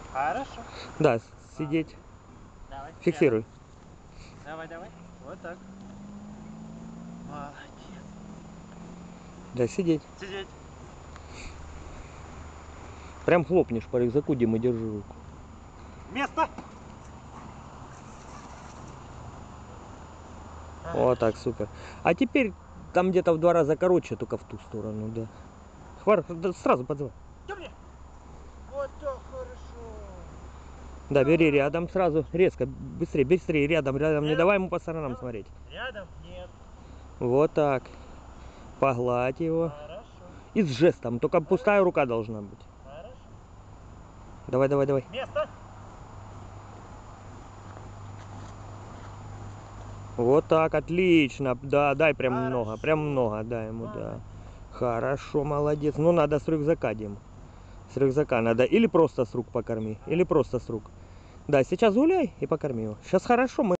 Хорошо. Да, сидеть. Давай. Фиксируй. Давай, давай. Вот так. Молодец. Да, сидеть. Сидеть. Прям хлопнешь по рюкзаку, Дима, держи руку. Место. Вот так, супер. А теперь там где-то в 2 раза короче, только в ту сторону, да. Да, сразу подзывай. Темни. Вот так хорошо. Да, бери рядом сразу, резко, быстрее, быстрее, рядом, не давай ему по сторонам смотреть. Рядом нет. Вот так. Погладь его. Хорошо. И с жестом, только пустая рука должна быть. Хорошо. Давай, давай, давай. Место. Вот так, отлично. Да, дай прям Хорошо. много, дай ему, да. Хорошо, молодец. Ну, надо с рюкзака, Дим. С рюкзака надо. Или просто с рук покорми, или просто с рук. Да, сейчас гуляй и покорми его. Сейчас хорошо, мы